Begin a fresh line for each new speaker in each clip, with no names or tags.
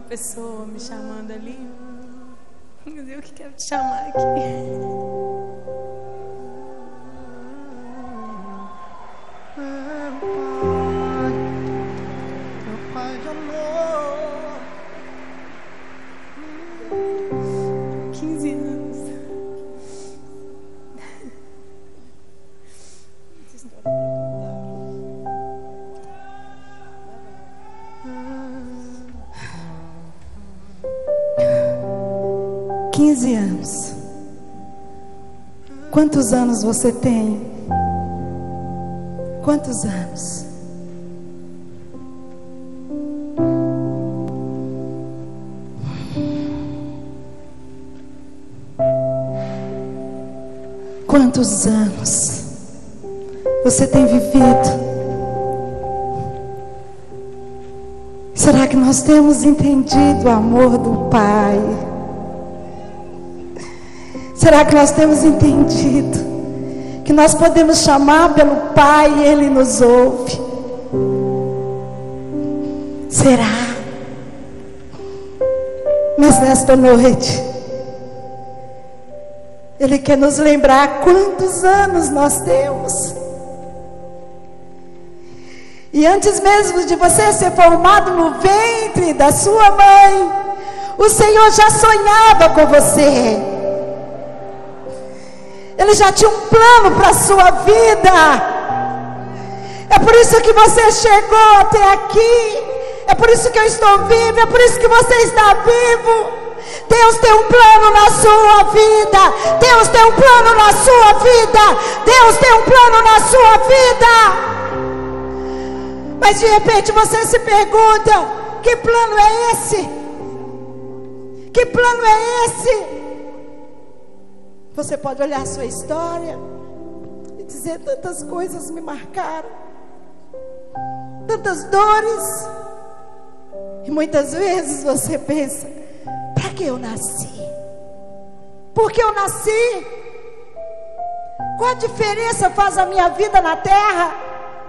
pessoa me chamando ali. Mas eu que quero te chamar aqui.
Meu Pai de amor,
15 anos.
anos. Quantos anos você tem? Quantos anos? Quantos anos você tem vivido? Será que nós temos entendido o amor do Pai? Será que nós temos entendido que nós podemos chamar pelo Pai e Ele nos ouve? Será? Mas nesta noite Ele quer nos lembrar quantos anos nós temos. E antes mesmo de você ser formado no ventre da sua mãe, o Senhor já sonhava com você. Ele já tinha um plano para a sua vida. É por isso que você chegou até aqui. É por isso que eu estou vivo. É por isso que você está vivo. Deus tem um plano na sua vida. Deus tem um plano na sua vida. Deus tem um plano na sua vida. Mas de repente você se pergunta: que plano é esse? Que plano é esse? Você pode olhar a sua história e dizer: tantas coisas me marcaram, tantas dores. E muitas vezes você pensa: para que eu nasci? Por que eu nasci? Qual a diferença faz a minha vida na terra?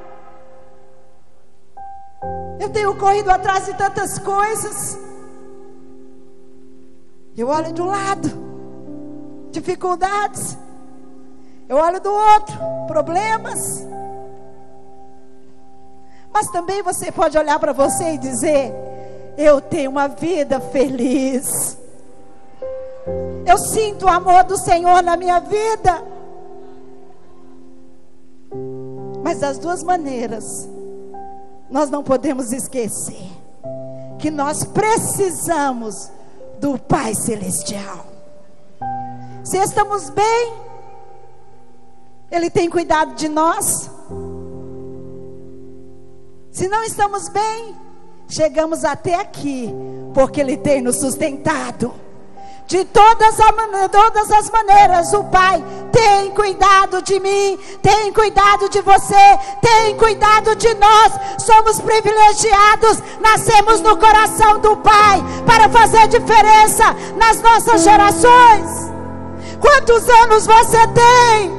Eu tenho corrido atrás de tantas coisas. Eu olho de um lado, dificuldades. Eu olho do outro, problemas. Mas também você pode olhar para você e dizer: eu tenho uma vida feliz. Eu sinto o amor do Senhor na minha vida. Mas das duas maneiras, nós não podemos esquecer que nós precisamos do Pai Celestial. Se estamos bem, Ele tem cuidado de nós. Se não estamos bem, chegamos até aqui porque Ele tem nos sustentado. De todas as maneiras, o Pai tem cuidado de mim, tem cuidado de você, tem cuidado de nós. Somos privilegiados, nascemos no coração do Pai para fazer diferença nas nossas gerações. Quantos anos você tem?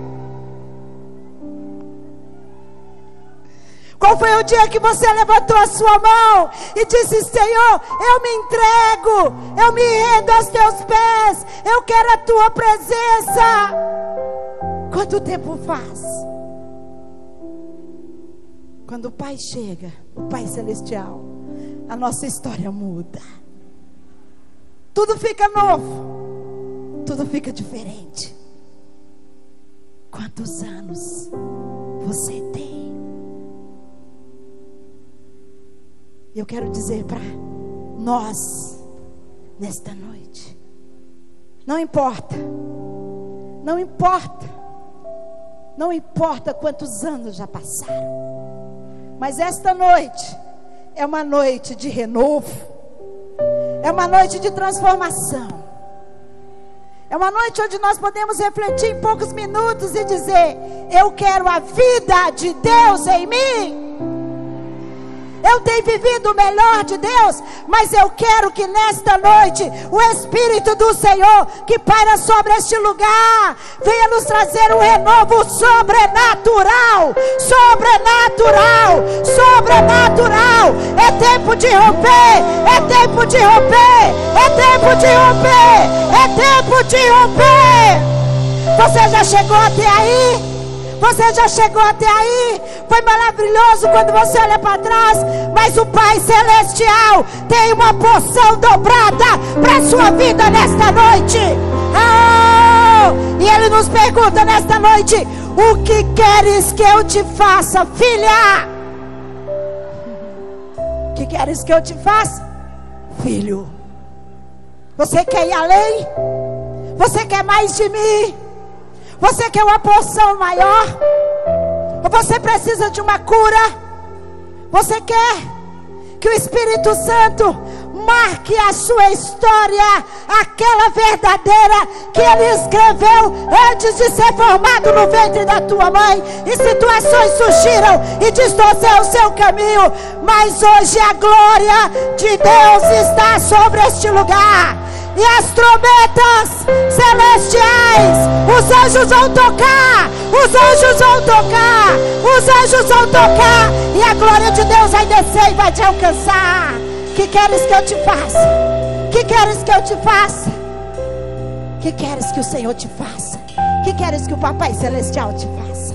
Qual foi o dia que você levantou a sua mão e disse: Senhor, eu me entrego, eu me rendo aos teus pés, eu quero a tua presença? Quanto tempo faz? Quando o Pai chega, o Pai Celestial, a nossa história muda. Tudo fica novo, tudo fica diferente. Quantos anos você tem? Eu quero dizer para nós, nesta noite: não importa, não importa, não importa quantos anos já passaram, mas esta noite é uma noite de renovo, é uma noite de transformação, é uma noite onde nós podemos refletir em poucos minutos e dizer: eu quero a vida de Deus em mim. eu tenho vivido o melhor de Deus, mas eu quero que nesta noite o Espírito do Senhor que paira sobre este lugar venha nos trazer um renovo sobrenatural, sobrenatural, sobrenatural. É tempo de romper, é tempo de romper, é tempo de romper, é tempo de romper. Você já chegou até aí? Você já chegou até aí? Foi maravilhoso quando você olha para trás, mas o Pai Celestial tem uma porção dobrada para a sua vida nesta noite. E Ele nos pergunta nesta noite: o que queres que eu te faça, filha? O que queres que eu te faça, filho? Você quer ir além? Você quer mais de mim? Você quer uma porção maior? Ou você precisa de uma cura? Você quer que o Espírito Santo marque a sua história, aquela verdadeira que Ele escreveu antes de ser formado no ventre da tua mãe, e situações surgiram e distorceram o seu caminho, mas hoje a glória de Deus está sobre este lugar. E as trombetas celestiais, os anjos vão tocar, os anjos vão tocar, os anjos vão tocar, e a glória de Deus vai descer e vai te alcançar. Que queres que eu te faça? Que queres que eu te faça? Que queres que o Senhor te faça? Que queres que o Papai Celestial te faça?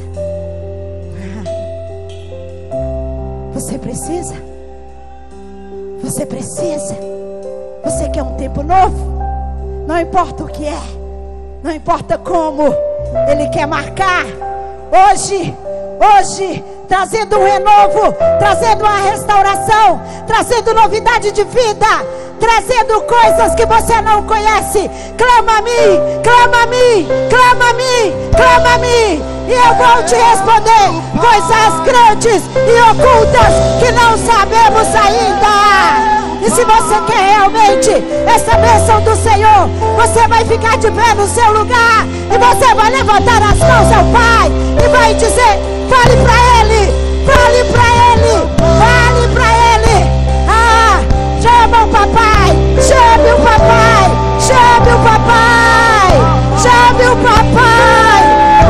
Você precisa? Você precisa? Você quer um tempo novo? Não importa o que é, não importa como, Ele quer marcar. Hoje, trazendo um renovo, trazendo uma restauração, trazendo novidade de vida, trazendo coisas que você não conhece. Clama a mim, clama a mim, clama a mim, clama a mim, e eu vou te responder coisas grandes e ocultas que não sabemos ainda. E se você quer realmente essa bênção do Senhor, você vai ficar de pé no seu lugar, e você vai levantar as mãos ao Pai e vai dizer: fale para Ele, fale para Ele, fale para Ele. Chama o Papai, chame o Papai, chame o Papai, chame o Papai,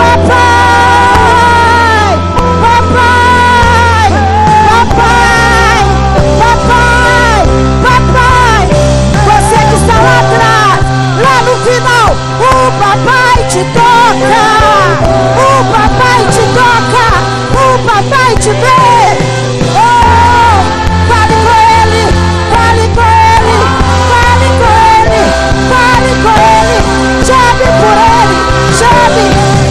Papai, Papai, Papai, Papai, Papai. Você que está lá atrás, lá no final, o Papai te toca, o Papai te toca, o Papai te vê. Fale com Ele, fale com Ele, fale com Ele, fale com Ele, chame por Ele, chame.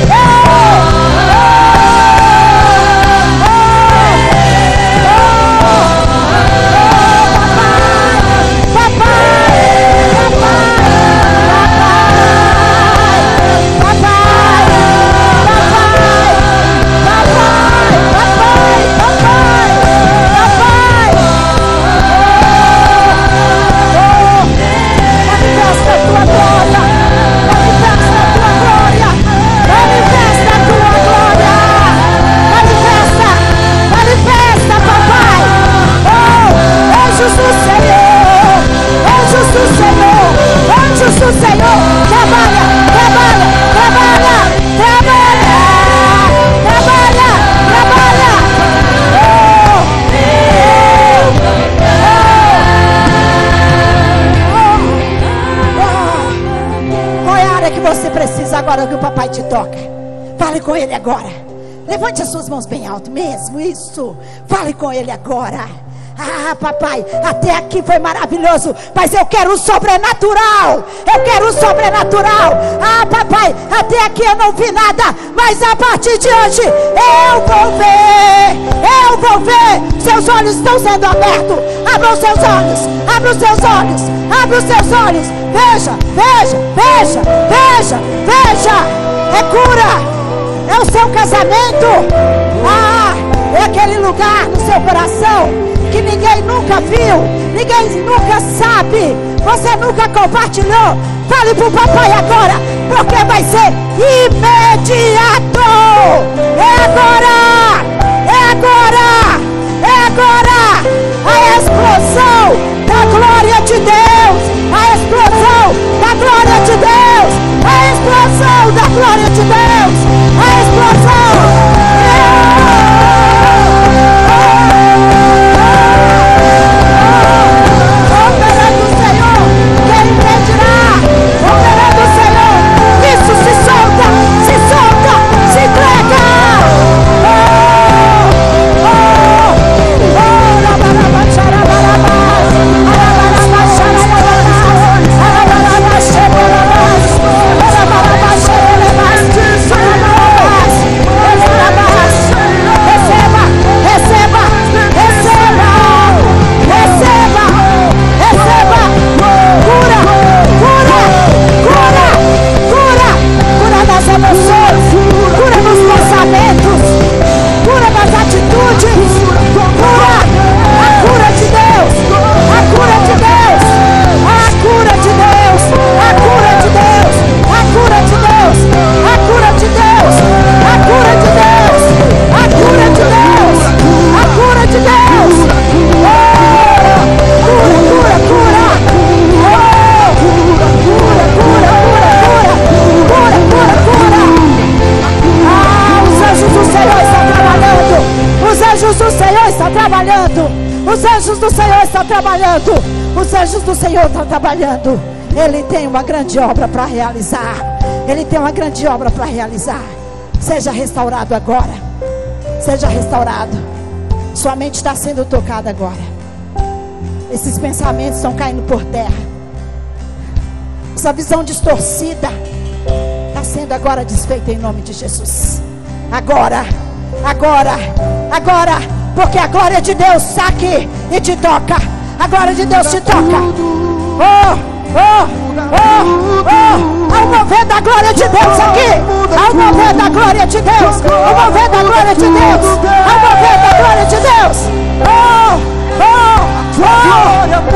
Agora que o Papai te toca, fale com Ele agora. Levante as suas mãos bem alto mesmo, isso. Fale com Ele agora. Papai, até aqui foi maravilhoso, mas eu quero o sobrenatural. Eu quero o sobrenatural. Papai, até aqui eu não vi nada, mas a partir de hoje eu vou ver. Eu vou ver. Seus olhos estão sendo abertos. Abra os seus olhos, abra os seus olhos, abra os seus olhos. Veja, veja, veja, veja, veja. É cura, é o seu casamento. É aquele lugar no seu coração que ninguém nunca viu, ninguém nunca sabe, você nunca compartilhou. Fale pro Papai agora, porque vai ser imediato. É agora, é agora, é agora. trabalhando. Os anjos do Senhor estão trabalhando. Os anjos do Senhor estão trabalhando. Ele tem uma grande obra para realizar. Ele tem uma grande obra para realizar. Seja restaurado agora. Seja restaurado. Sua mente está sendo tocada agora. Esses pensamentos estão caindo por terra. Essa visão distorcida está sendo agora desfeita em nome de Jesus. Agora, agora, agora. Porque a glória de Deus está aqui e te toca. A glória de Deus te toca. Oh, oh, oh, oh. Há um mover da glória de Deus aqui. Há um mover da glória de Deus. Há um mover da glória de Deus. Há um mover da glória de Deus. Oh, oh, oh,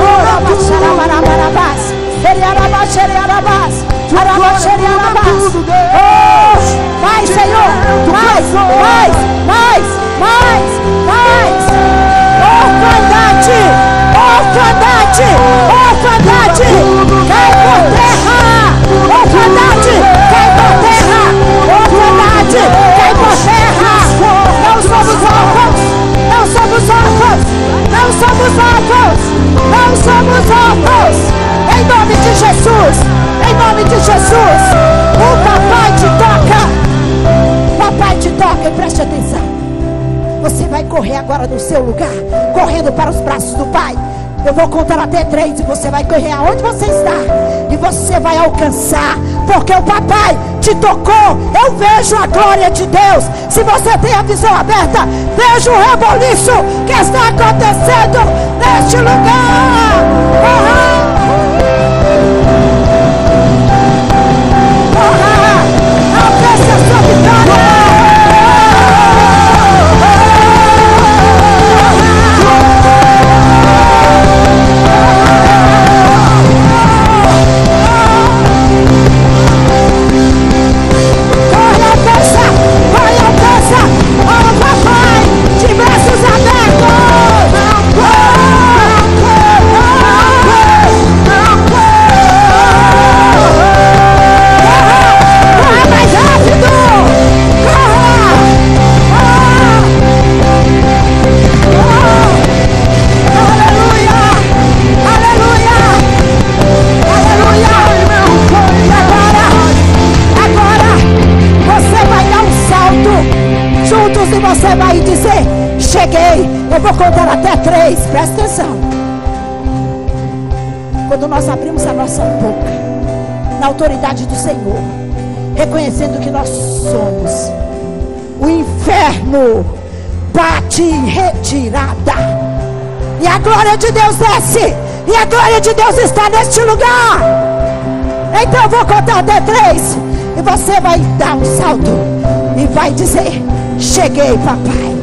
oh. Mais, Senhor. Mais, mais, mais, mais, mais. Orfandade, orfandade, orfandade, cai por terra. Orfandade, cai por terra. Orfandade, cai por terra. Não somos órfãos, não somos órfãos, não somos órfãos, não somos órfãos. Em nome de Jesus, em nome de Jesus. O papai te toca. Papai te toca e preste atenção. Você vai correr agora no seu lugar, correndo para os braços do Pai. Eu vou contar até 3 e você vai correr aonde você está. E você vai alcançar, porque o papai te tocou. Eu vejo a glória de Deus. Se você tem a visão aberta, veja o reboliço que está acontecendo neste lugar. Alcance a sua vitória. E você vai dizer: cheguei. Eu vou contar até 3. Presta atenção. Quando nós abrimos a nossa boca na autoridade do Senhor, reconhecendo que nós somos, o inferno bate em retirada. E a glória de Deus desce. E a glória de Deus está neste lugar. Então eu vou contar até 3. E você vai dar um salto e vai dizer: cheguei, papai.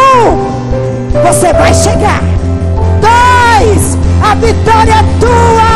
1, você vai chegar. 2, a vitória é tua.